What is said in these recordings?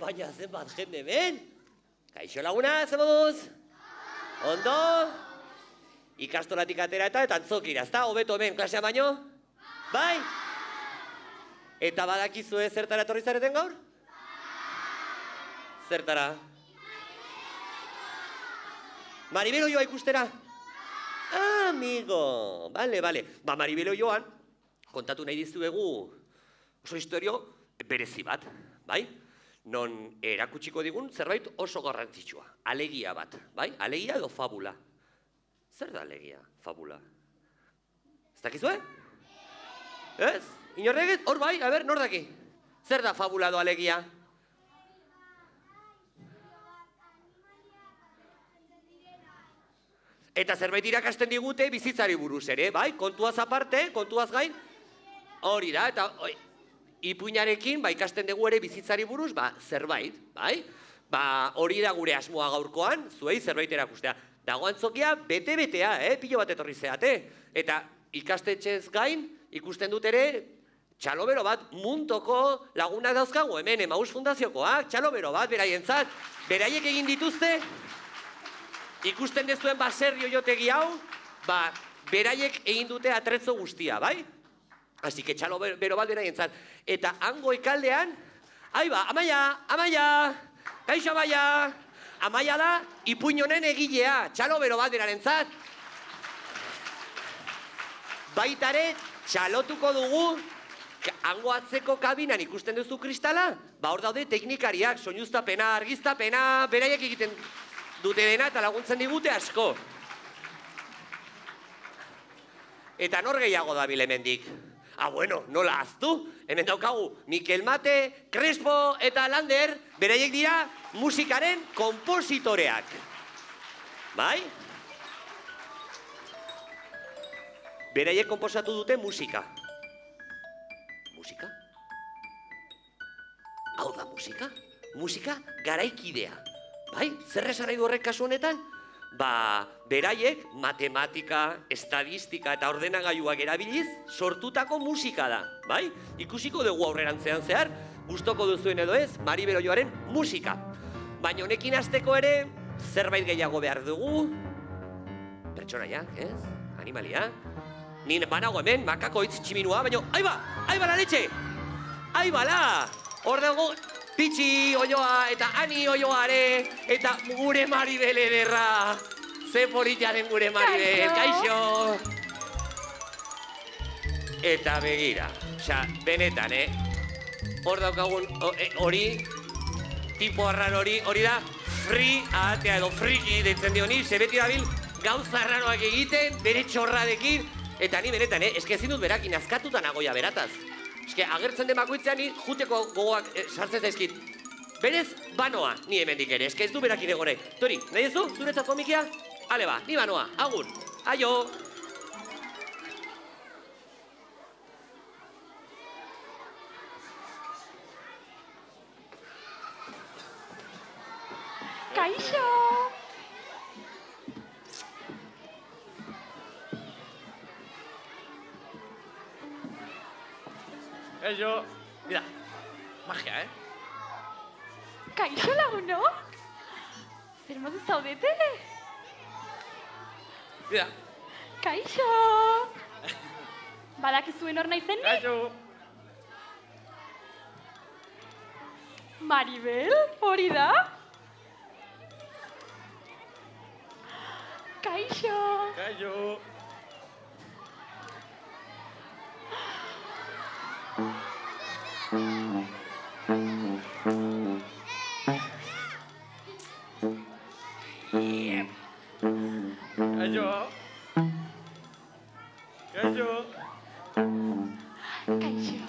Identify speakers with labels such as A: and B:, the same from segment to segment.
A: baina zenbat jende hemen. Kaixo laguna, zer moduz? Ondo? Ikastolatik atera eta antzokira, ezta? Hobeto hemen klasea baino? Bai? Eta badakizue zertara etorri zareten gaur? Zertara? Maribel Oioa ikustera? Amigo, bale. Ba, Maribel Oioan, kontatu nahi dizuegu oso historio berezi bat, bai? Non erakutsiko digun zerbait oso garrantzitsua, alegia bat, bai? Alegia edo fabula. Zer da alegia, fabula? Ez dakizue? Ez? Inorregez? Hor bai, a ber, nor daki? Zer da fabula edo alegia? Eta zerbait irakasten digute bizitzari buruz ere, bai? Kontuaz aparte, kontuaz gain, hori da, eta ipuinarekin ikasten dugu ere bizitzari buruz, zerbait, bai? Hori da gure asmoa gaurkoan, zuei zerbait erakustea. Dago antzokia bete-betea, pilo bat etorri zeate. Eta ikastetxez gain, ikusten dut ere, txalobero bat muntoko lagunak dauzkagu hemen, Emaus Fundaziokoak, txalobero bat, beraientzat, beraiek egin dituzte, ikusten dezuen baserri oiotegi hau, beraiek egin dute atretzo guztia, bai? Asi que txalobero bat beraientzat. Eta hango ikaldean, Amaia, kaixo Amaia, Amaia da ipuin honen egilea, txalobero bat berarentzat. Baitare, txalotuko dugu, hango atzeko kabinan ikusten duzu kristala, hor daude teknikariak, soinuztapena, argiztapena, beraiek egiten dute dena eta laguntzen digute asko. Eta nor gehiago dabil hemendik? Bueno, nola aztu? Hemen daukagu Mikel Mate, Crespo eta Lander, beraiek dira musikaren konpositoreak. Bai? Beraiek konposatu dute musika. Musika? Hau da musika? Musika garaikidea. Bai? Zer esan nahi du horrek kasu honetan? Beraiek matematika, estadistika eta ordenagailuak erabiliz sortutako musika da. Bai? Ikusiko dugu aurrerantzean zehar, gustoko duzuen edo ez, Maribel Oioaren musika. Baina honekin hasteko ere, zerbait gehiago behar dugu. Pertsonaia, ez? Animalia. Nien banago hemen, makako hitz tximinua, baina, aiba la letxe! Aiba la! Hor dago, Pitxi Oioa eta Ani Oioare eta gure Maribel ederra. Ze politia den gure Maribel, kaixo! Eta begira, benetan, hor daukagun hori, tipo arrar hori da free ahatea edo friki deitzen dioni, ze beti dabil gauza arraroak egiten, bere txorradekin, eta ni benetan, eske ezin dut berakin azkatuta nagoia berataz. Eske agertzen den bakoitzean ni juteko gogoak sartzen zaizkit. Berez, banoa, ni hemendik ere, eske ez du berakin egore. Tori, nahi ezu, zuretzat komikia? Ale ba, ni banoa, agur, aio!
B: Kaixo!
C: Kaixo! Mira, magia,
B: Kaixo lagunok? Zer modu zaudete?
C: Mira.
B: Kaixo! Badakizuen hor naizen ni?
C: Kaixo!
B: Maribel, hori da? Kaixo!
C: Kaixo! Kaixo! Kaixo!
B: Kaixo!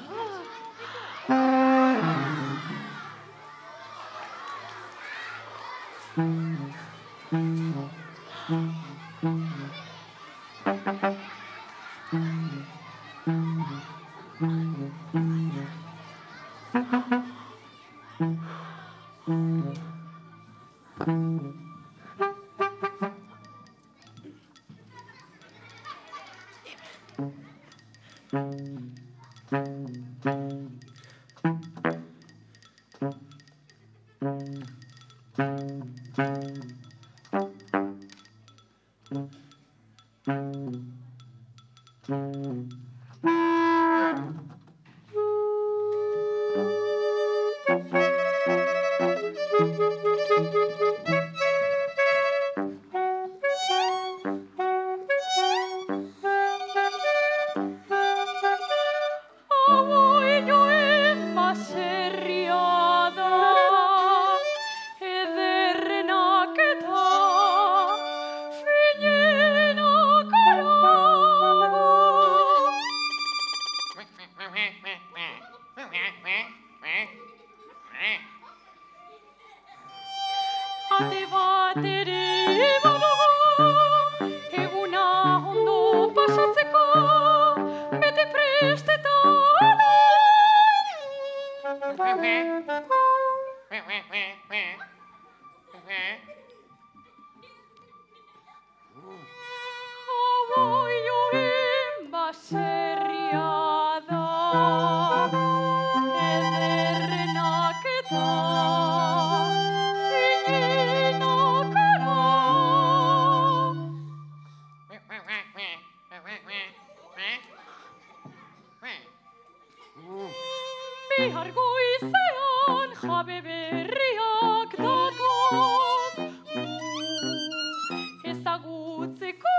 B: Ate bateri badugu, eguna ondo pasatzeko, bete prestetan. Oioen baserria da, ederrenak eta finenak ara. Bihar goizean jabe berriak datoz, ezagutzeko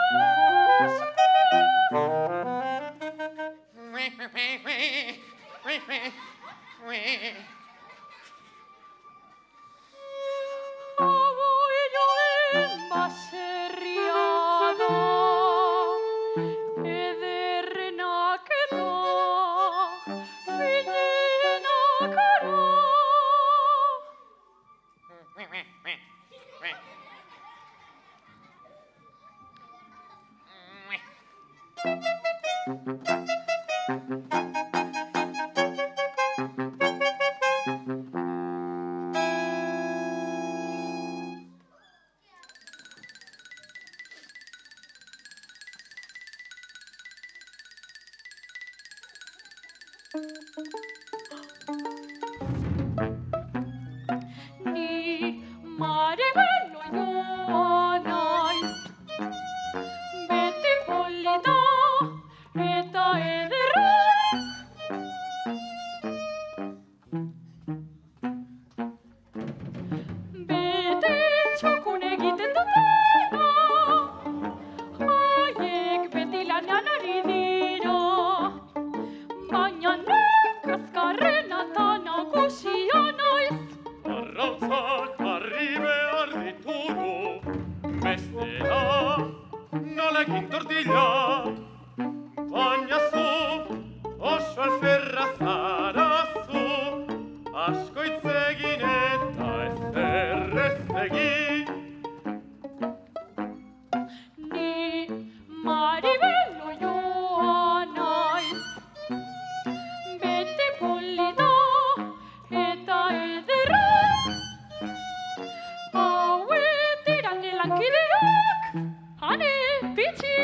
B: oioen baserria da, ederrenak eta finenak ara. Ni Maribelo joa naiz, beti polita eta ederra. Beti txukun egiten dutena, haiek beti lanean ari dira, baina nik azkarrena eta nagusia naiz.
C: Arrautzak harri behar ditugu, bestela nola egin tortilla. Baina zu oso alferra zara zu, asko hitz egin eta ezer ez egin.
B: Ni Maribelo joa naiz, beti polita eta ederra. Hauek dira nire lankideak, ane bitxi.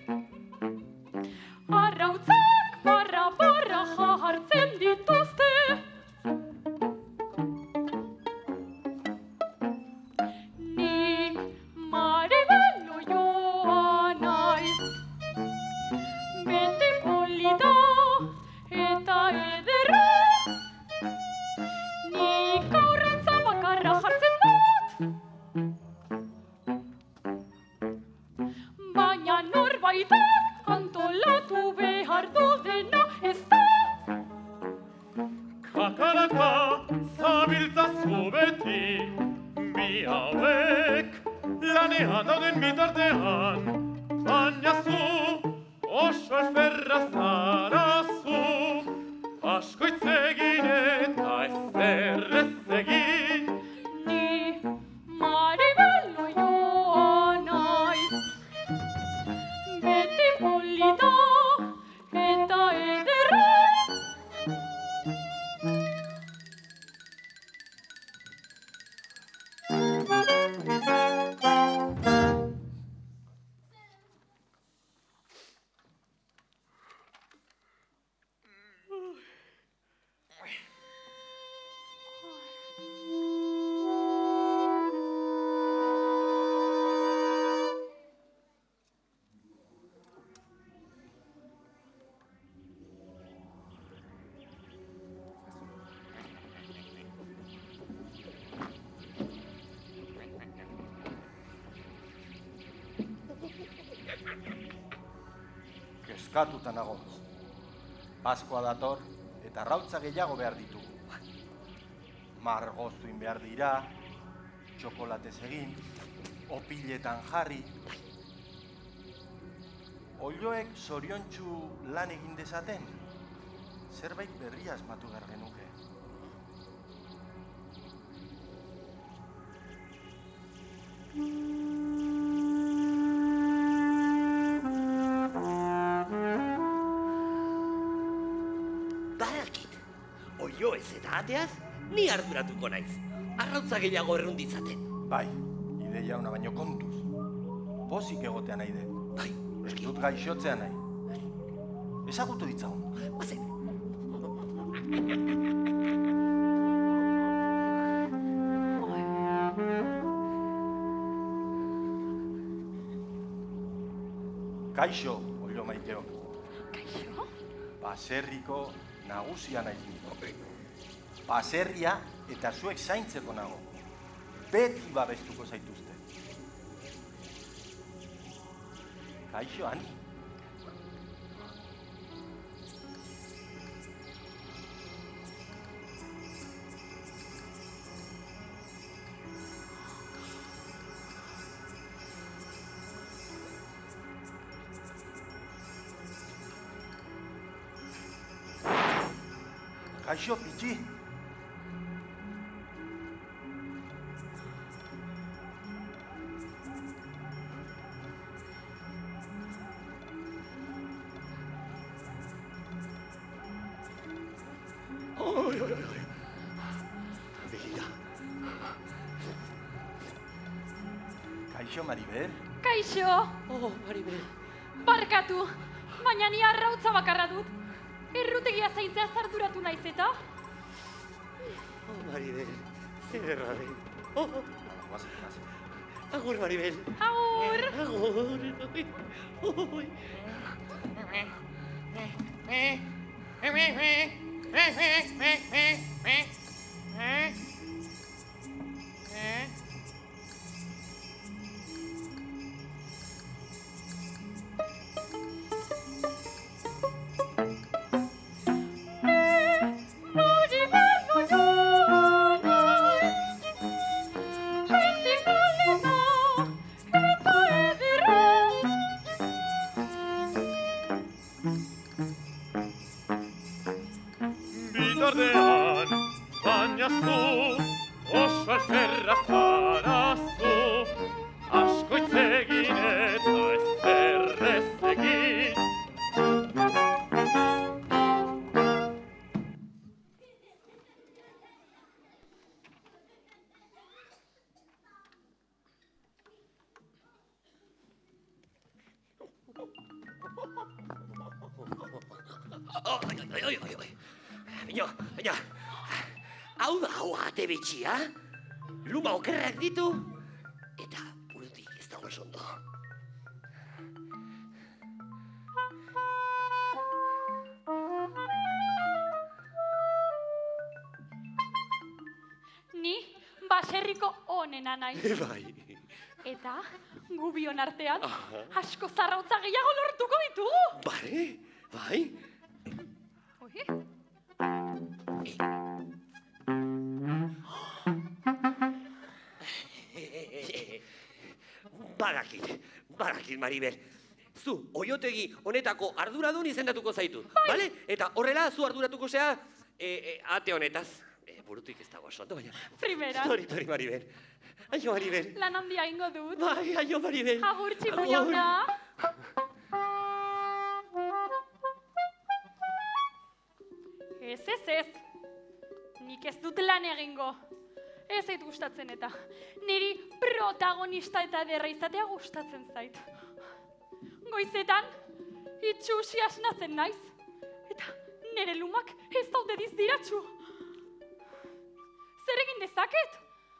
B: Arrautzak barra jartzen dituzte. Nik Maribelo joa naiz, beti polita eta ederra. Nik aurrantza bakarra jartzen dut, baina norbaitek antolatu behar du dena ez da.
C: Kakaraka zabiltzazu beti, bi hauek lanean dauden bitartean, baina zu oso alferra zara zu, asko hitz egin eta ezer ez egin.
B: Ni Maribelo joa naiz, beti polita eta ederra.
D: Eskatuta nago. Paskoa dator eta arrautza gehiago behar ditugu. Margoztuin behar dira, txokolatez egin, opiletan jarri. Oiloek zoriontsu lan egin dezaten, zerbait berria asmatu behar genuke.
A: Badakit, oioez eta ateaz, ni arduratuko naiz. Arrautza gehiago errunditzaten.
D: Bai, ideia ona baino kontuz. Pozik egotea nahi dut.
A: Bai,
D: Ez dut gaixotzea nahi. Ezagutu ditzagun.
A: bazen.
D: Kaixo, oilo maiteo.
B: Kaixo?
D: Baserriko nagusia naiz ni. Baserria eta zuek zaintzeko nago. Beti babestuko zaituzte. Kaixo, Ani. Kaixo, Pitxi.
A: Begira.
D: Kaixo, Maribel.
B: Kaixo!
A: Oh, Maribel.
B: Barkatu, baina ni arrautza bakarra dut. Errutegia zaintzea arduratu naiz eta?
A: Oh, Maribel. Zer erraden. Oh,
D: Guazen, guazen.
A: agur, Maribel.
B: Agur!
A: Agur. Oi.
C: Bitartean, baina zu, oso alferra zara zu, asko hitz egin eta ezer ez egin.
A: Baina, hau da hau ate betxia, luma okerrak ditu, eta burutik ez dago esondo.
B: Ni baserriko onena naiz.
A: Bai.
B: Eta gu bion artean
A: Aha.
B: asko zarrautza gehiago lortuko ditugu.
A: Bai.
B: Oi?
A: Badakit, Maribel. Zu, oiotegi honetako arduradun izendatuko zaitut, bale? Eta horrela, zu arduratuko zea ate honetaz. Burutik ez dago oso, baina...
B: Primera.
A: Tori, Maribel. Aio, Maribel.
B: Lan handia ingo dut.
A: Bai, aio, Maribel.
B: Agur, txipu jauna. Ez. Nik ez dut lan egingo. Ez zait gustatzen eta. Niri protagonista eta ederra izatea gustatzen zait. Goizetan, itxusi asnatzen naiz. Eta nire lumak ez daude dizdiratxu. Zer egin dezaket?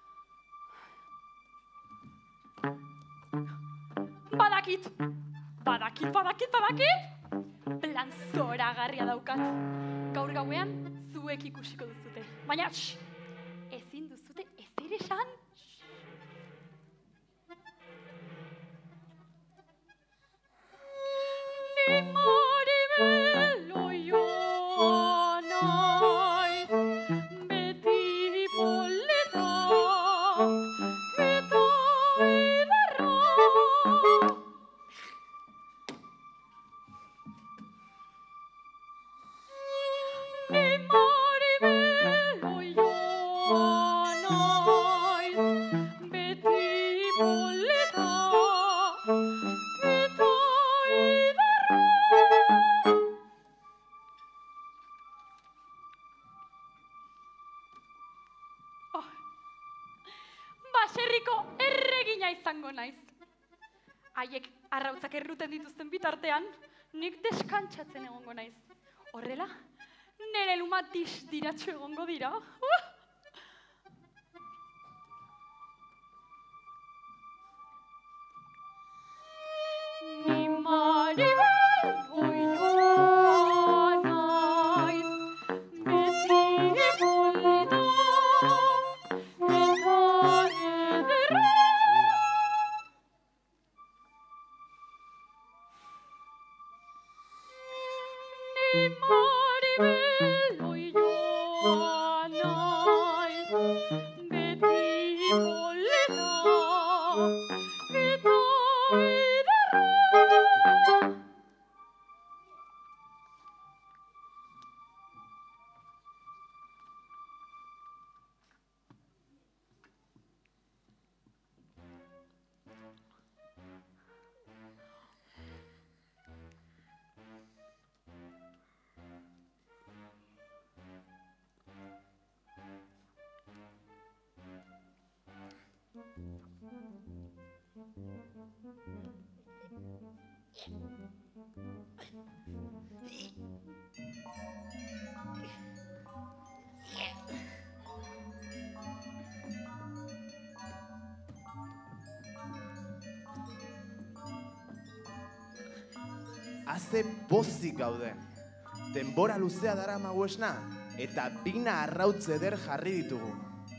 B: Badakit! Plan zoragarria daukat. Gaur gauean zuek ikusiko duzute. Baina, ezin duzute ezer esan. Ni izango naiz. Haiek arrautzak erruten dituzten bitartean, nik deskantsatzen egongo naiz. Horrela, nire luma distiratxo egongo dira. Ni Maribel oioa naiz, beti polita eta ederra. Ni Maribel oioa naiz, beti polita eta ederra.
E: Haze pozik gaude. Denbora luzea daramagu esna, eta bina arrautz eder jarri ditugu.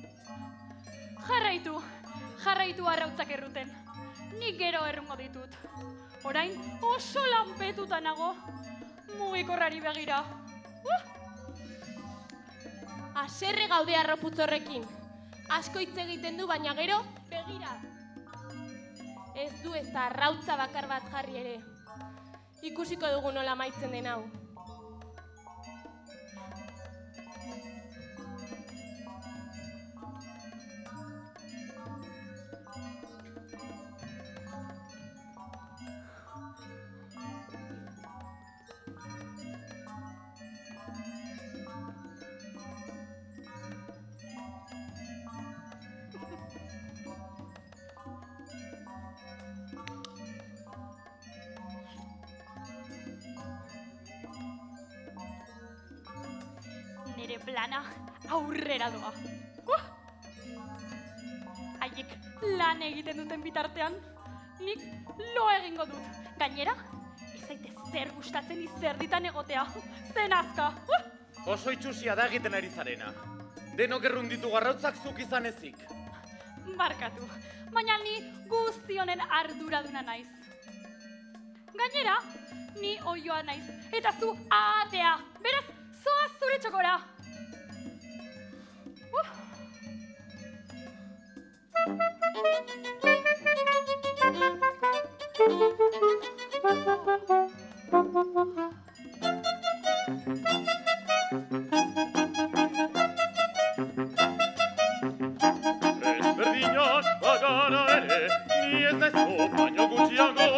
B: Jarraitu arrautzak erruten. Nik gero errungo ditut. Orain oso lanpetuta nago, mugikorrari begira.
F: Haserre gaude arroputz horrekin. Asko hitz egiten du, baina gero, begira. Ez du ez da arrautza bakar bat jarri ere. Ikusiko dugu nola amaitzen den hau.
B: Nire plana aurrera doa. Haiek lan egiten duten bitartean, nik lo egingo dut. Gainera, ez zaite zer gustatzen izerditan egotea. Zen azka.
C: Oso itxusia da egiten ari zarena. Denok errunditu garrautzak zuk izan ezik.
B: Barkatu, baina ni guzti honen arduraduna naiz. Gainera, ni oioa naiz, eta zu atea. Beraz, zoaz zure txokora.
C: Ezberdinak bagara ere, ni ez naizu baino gutxiago.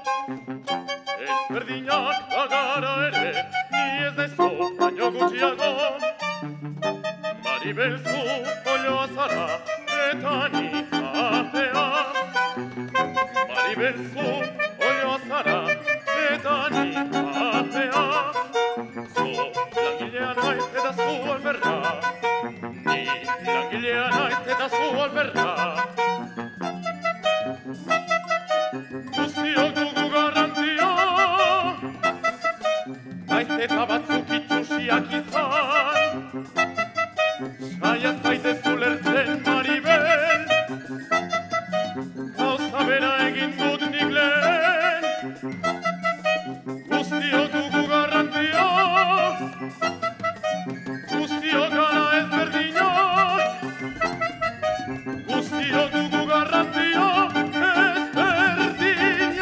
C: Ezberdinak bagara ere, ni ez naizu baino gutxiago. Maribel zu olioa zara, eta ni atea. Maribel zu olioa zara, eta ni atea. Zu langilea naiz eta zu alberra, ni langilea naiz eta zu alberra. Guztiok dugu garrantzia, naiz eta batzuk itxusiak izan. Saia zaitez ulertzen, Maribel, gauza bera egin dut nik lehen. Guztiok dugu garrantzia, guztiok gara ezberdinak. Guztiok dugu garrantzia, ezberdinak.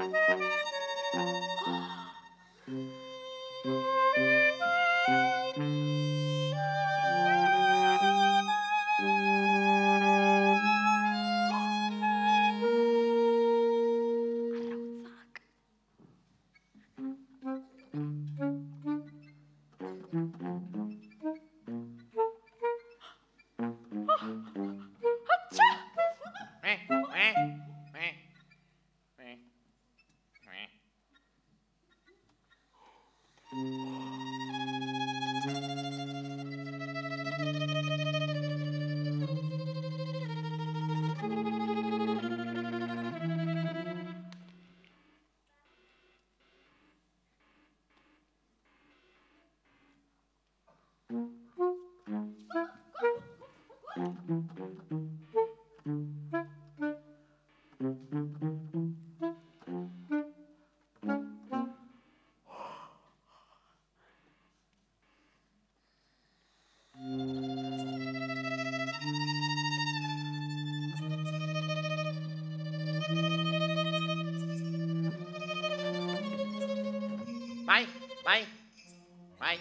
C: Bai, bai, bai.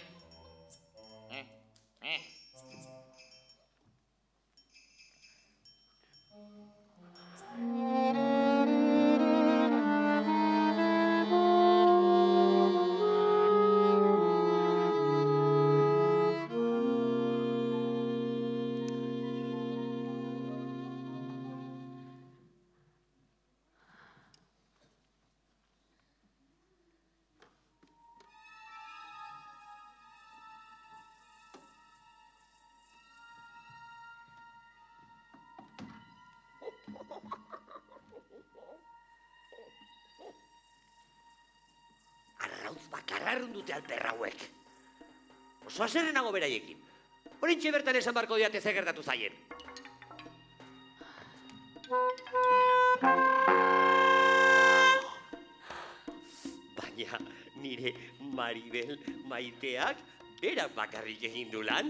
A: Arrautz bakarra dute alperra hauek. Oso haserrenago beraiekin. Horintxe bertan esan barko diate zer gertatu zaien. Baina nire Maribel maiteak berak bakarrik egin du lan.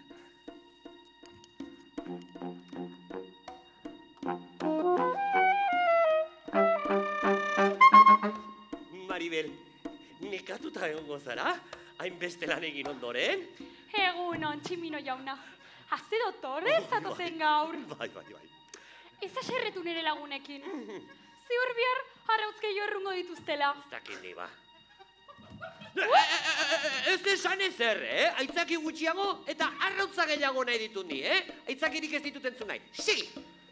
A: Maribel, nekatuta egongo zara? Hainbeste lan egin ondoren?
B: Egunon, Tximino jauna. Haze dotore ez zatozen gaur.
A: Bai.
B: Ez aserretu nire lagunekin. Ziur bihar arrautzke jorrungo dituztela.
A: Ez dakit ba. Ez esan ezer, Aitzaki gutxiago eta arrautza gehiago nahi ditut ni, Aitzakirik ez ditut entzun nahi. Sigi!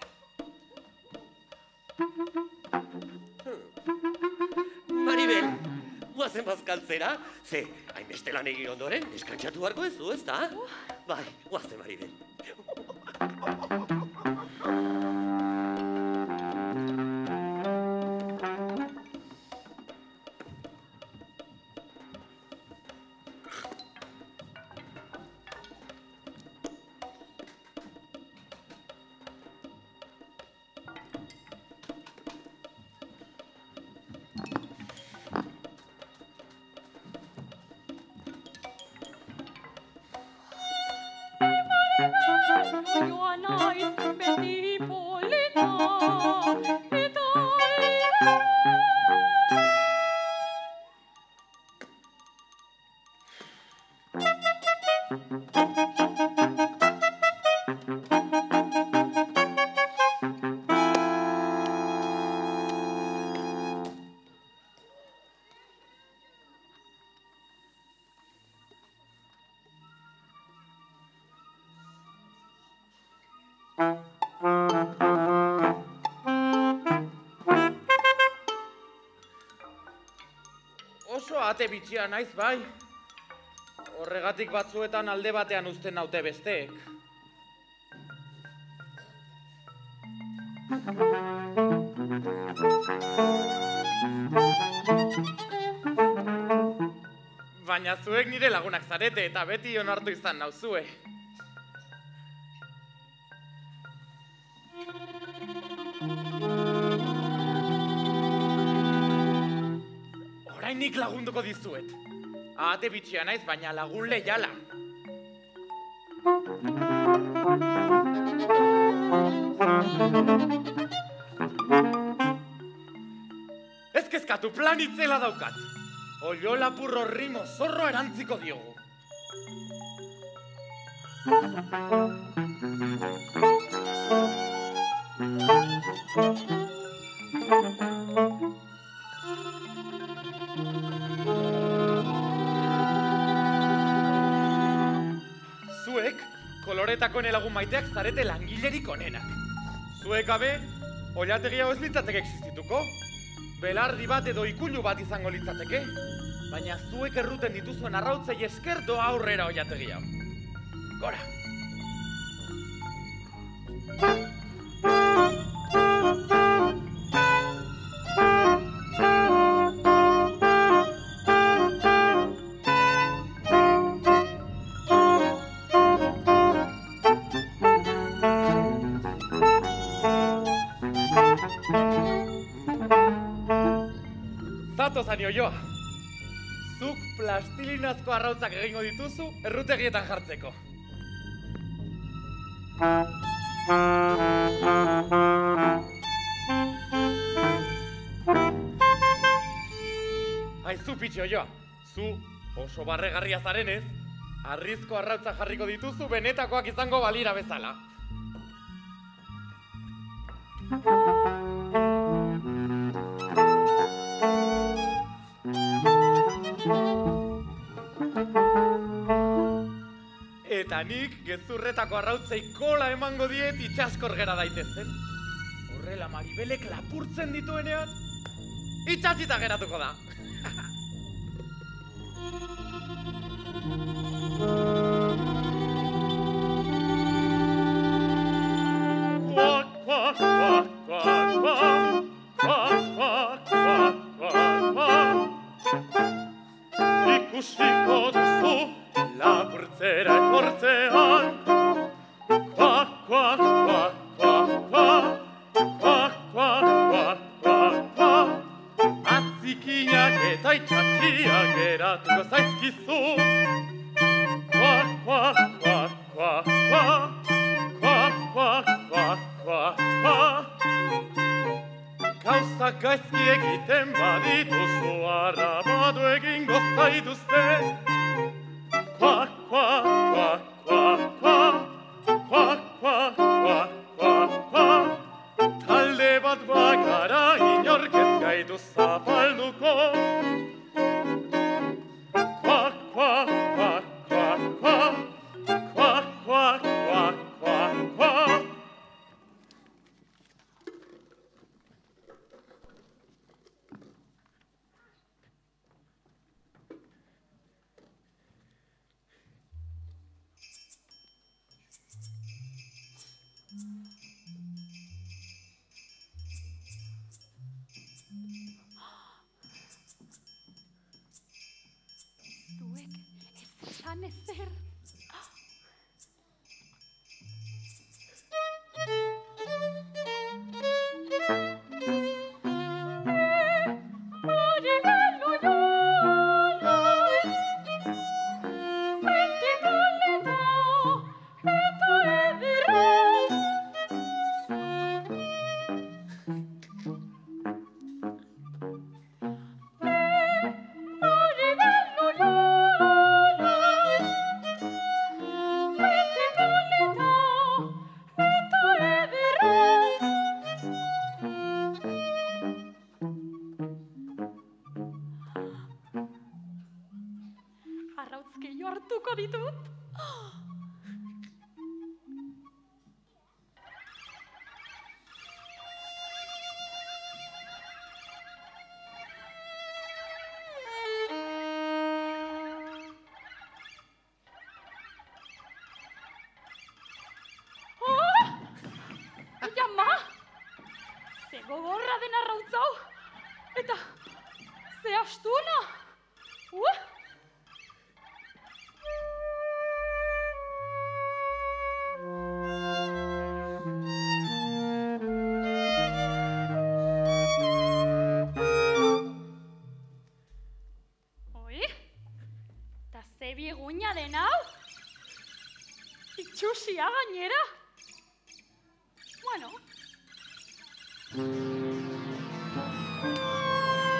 A: Maribel, guazen bazkaltzera, ze, hainbeste lan egin ondoren, deskantzatu beharko ez du, ezta? Bai, guazen Maribel.
B: Joa naiz beti polita, eta
C: Oso ate bitxia naiz, bai. Horregatik batzuetan alde batean uzten naute besteek. Baina zuek nire lagunak zarete eta beti onartu izan nauzue. Nik lagunduko dizuet. Ate bitxia naiz, baina lagun leiala. Ez kezkatu, plan itzela daukat. Oio lapurro rimo zorro erantziko diogu. Zuek, koloretako lagun maiteak zarete langilerik onenak. Zuek gabe, oilategi hau ez litzateke existituko. Belardi bat edo ikullu bat izango litzateke. Baina zuek erruten dituzuen arrautzei esker doa aurrera oilategi hau. Gora! Zatoz Oioa, zuk plastilinazko arrautzak egingo dituzu errutegietan jartzeko. Aizu pitxi Oioa, zu oso barregarria zarenez, harrizko arrautzak jarriko dituzu benetakoak izango balira bezala. Eta nik gezurretako arrautzei kola emango diet itxaskor gera daitezen. Horrela Maribelek lapurtzen dituenean, itxatzita geratuko da. Ikusiko duzu lapurtzera etortzean. Kuak, kuak, kuak, kuak, kuak, kuak, kuak, kuak, kuak. Atzikinak eta itxatxiak geratuko zaizkizu. Kuak, kuak, kuak, kuak, kuak, kuak, kuak, kuak, kuak, kuak. Gauzak gaizki egiten badituzu harrapatu egingo zaituzte. Kuak, kuak, kuak, kuak, kuak, kuak, kuak, kuak, kuak, kuak. Talde bat bakara inork ez gaitu zapalduko. Kuak, kuak, kuak, kuak, kuak, kuak, kuak, kuak, kuak, kuak.
B: Zuek ez esan ezer. Arrautzkeio hartuko ditut. Jama! Ze gogorra den arrautz hau! Eta ze astuna! Oi? Ta ze biguina den hau? Itxusia gainera! Bueno.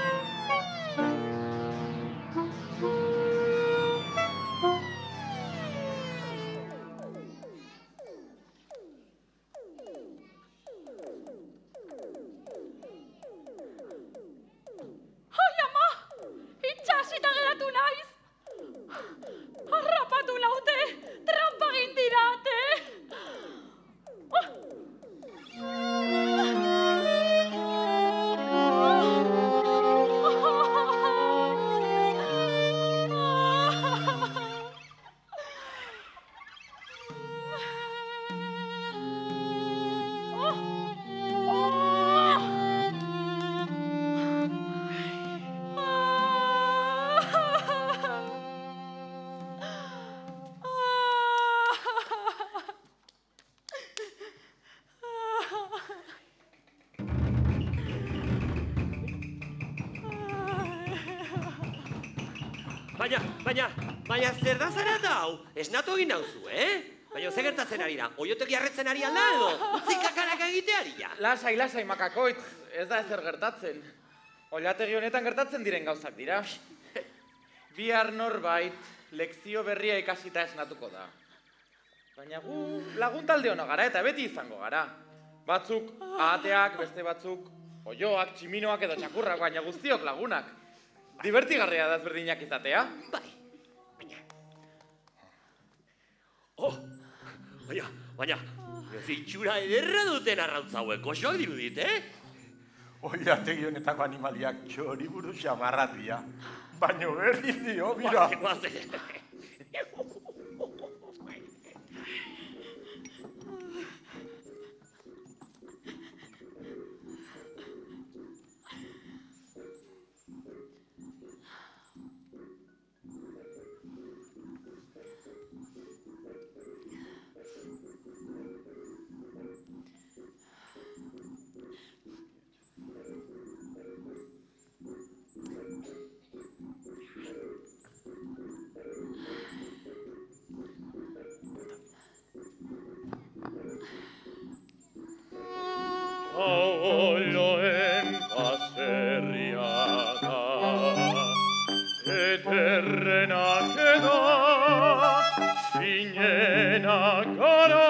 A: Baina zer da zara da hau? Esnatu egin nauzu, Baina ze gertatzen ari da? Oiotegi arretzen ari alda edo? Utzi kakarak egiteari ja?
G: Lasai, makakoitz, ez da ezer gertatzen. Oilategi honetan gertatzen diren gauzak dira. Bihar norbait, lekzio berria ikasita esnatuko da. Baina gu laguntalde ona gara eta beti izango gara. Batzuk ahateak, beste batzuk oioak, tximinoak edo txakurrak, baina guztiok lagunak. Divertigarria da ezberdinak izatea.
A: Bai, baina, itxura ederra duten arrautza hauek, osoak dirudit,
D: Oilategi honetako animaliak txoriburu xamarratia. Baina berdin dio, mira.
C: Oioen baserria da, ederrenak edo, finenak gara.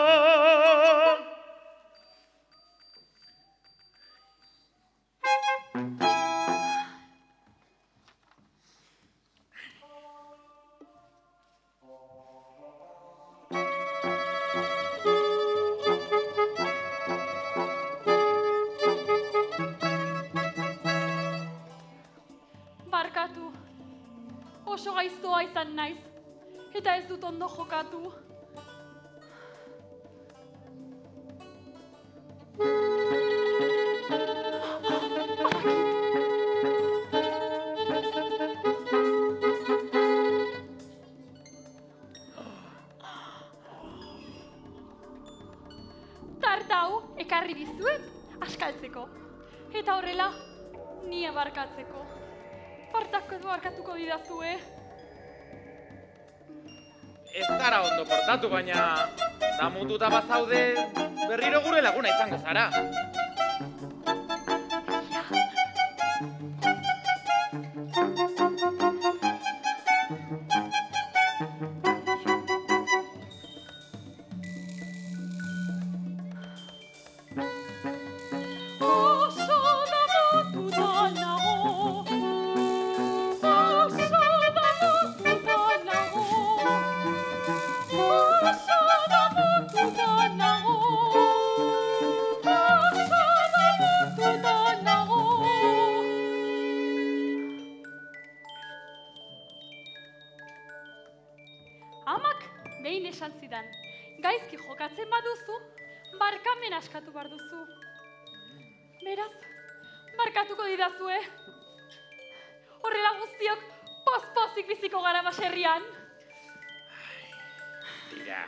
B: Barkatu, oso gaiztoa izan naiz, eta ez dut ondo jokatu. Tarta hau ekarri dizuet askaltzeko, eta horrela nie barkatzeko. Barkatuko didazue.
G: Ez zara ondo portatu, baina damututa bazaude berriro gure laguna izango zara.
B: Amak behin esan zidan, gaizki jokatzen baduzu, barkamen askatu behar duzu. Beraz, barkatuko didazue. Horrela guztiok poz-pozik biziko gara baserrian.
G: Tira.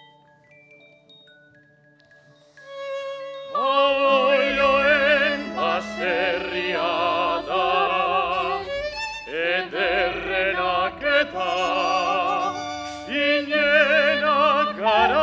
C: Oioen baserria da, ederrenak eta finenak gara.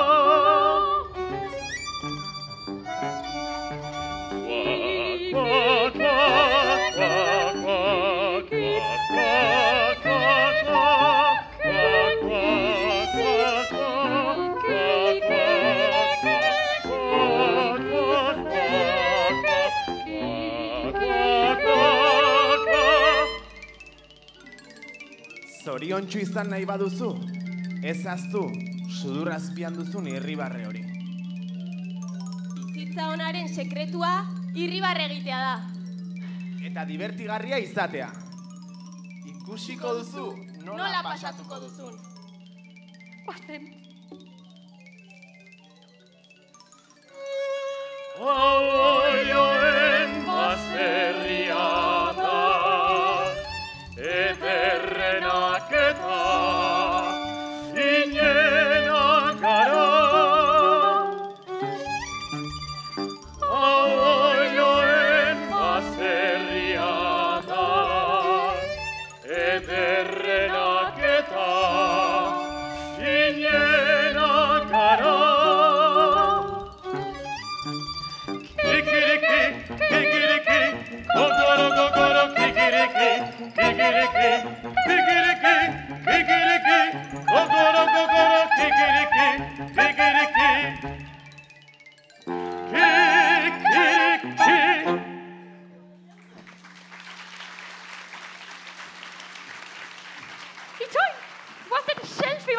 E: Zoriontsu izan nahi baduzu, ez aztu sudur azpian duzun irribarre hori.
F: Bizitza onaren sekretua irribarre egitea da.
E: Eta divertigarria izatea. Ikusiko duzu
F: Nola pasatuko duzun.
B: Bazen.
C: Oioen baserria da, ederrenak eta finenak gara. Oioen baserria da, ederrenak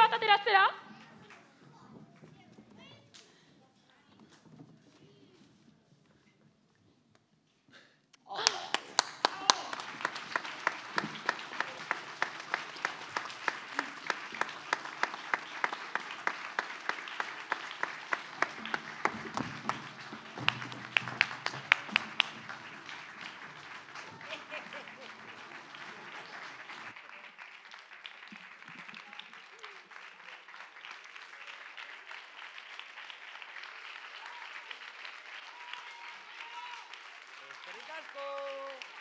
B: bat ateratzera?
A: Eskerrik asko!